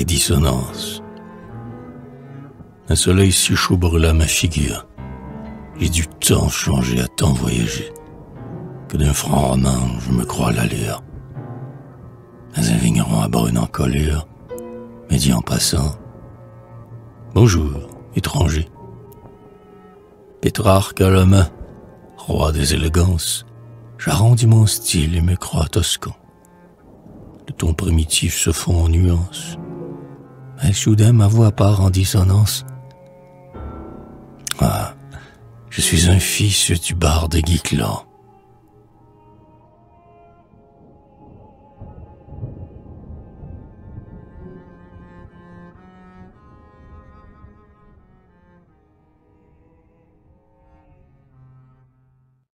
et dissonance. Un soleil si chaud brûla ma figure. J'ai du temps changé à tant voyager, que d'un franc roman je me crois l'allure. Mais un vigneron à brune encolure me dit en passant: bonjour, étranger. Pétrarque à la main, roi des élégances, j'arrondis mon style et me crois toscan. Le ton primitif se fond en nuances, mais soudain ma voix part en dissonance. Ah, je suis un fils du barde Guiquelan.